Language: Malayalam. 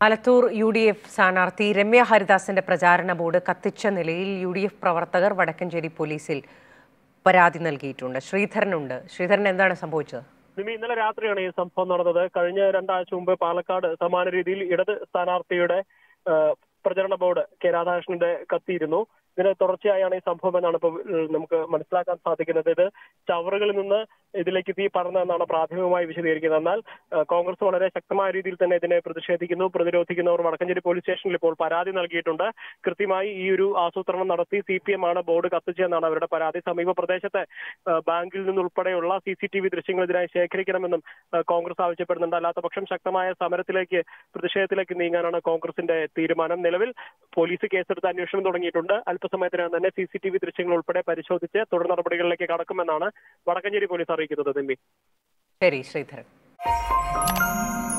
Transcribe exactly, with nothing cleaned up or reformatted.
ആലത്തൂർ യു ഡി എഫ് സ്ഥാനാർത്ഥി രമ്യ ഹരിദാസിന്റെ പ്രചാരണ ബോർഡ് കത്തിച്ച നിലയിൽ യു ഡി എഫ് പ്രവർത്തകർ വടക്കഞ്ചേരി പോലീസിൽ പരാതി നൽകിയിട്ടുണ്ട്. ശ്രീധരനുണ്ട്. ശ്രീധരൻ, എന്താണ് സംഭവിച്ചത്? ഇന്നലെ രാത്രിയാണ് ഈ സംഭവം നടന്നത്. കഴിഞ്ഞ രണ്ടാഴ്ച മുമ്പ് പാലക്കാട് സമാന രീതിയിൽ ഇടത് സ്ഥാനാർത്ഥിയുടെ പ്രചരണ ബോർഡ് കെ രാധാകൃഷ്ണന്റെ കത്തിയിരുന്നു. ഇതിന് തുടർച്ചയായാണ് ഈ സംഭവം എന്നാണ് ഇപ്പോൾ നമുക്ക് മനസ്സിലാക്കാൻ സാധിക്കുന്നത്. ഇത് ചവറുകളിൽ നിന്ന് ഇതിലേക്ക് തീ പടർന്നതെന്നാണ് പ്രാഥമികമായി വിശദീകരിക്കുന്നത്. എന്നാൽ കോൺഗ്രസ് വളരെ ശക്തമായ രീതിയിൽ തന്നെ ഇതിനെ പ്രതിഷേധിക്കുന്നു. പ്രതിരോധിക്കുന്നവർ വടക്കഞ്ചേരി പോലീസ് സ്റ്റേഷനിൽ ഇപ്പോൾ പരാതി നൽകിയിട്ടുണ്ട്. കൃത്യമായി ഈ ഒരു ആസൂത്രണം നടത്തി സി പി എം ആണ് ബോർഡ് കത്തിച്ചതെന്നാണ് അവരുടെ പരാതി. സമീപ പ്രദേശത്തെ ബാങ്കിൽ നിന്നുൾപ്പെടെയുള്ള സി സി ടി വി ദൃശ്യങ്ങൾ ഇതിനായി ശേഖരിക്കണമെന്നും കോൺഗ്രസ് ആവശ്യപ്പെടുന്നുണ്ട്. അല്ലാത്ത പക്ഷം ശക്തമായ സമരത്തിലേക്ക്, പ്രതിഷേധത്തിലേക്ക് നീങ്ങാനാണ് കോൺഗ്രസിന്റെ തീരുമാനം. നിലവിൽ പോലീസ് കേസെടുത്ത് അന്വേഷണം തുടങ്ങിയിട്ടുണ്ട്. അല്പസമയത്തിനകം തന്നെ സി സി ടി വി ദൃശ്യങ്ങൾ ഉൾപ്പെടെ പരിശോധിച്ച് തുടർ നടപടികളിലേക്ക് കടക്കുമെന്നാണ് വടക്കഞ്ചേരി പോലീസ് അറിയിക്കുന്നത്. ശരി, ശ്രീധരൻ.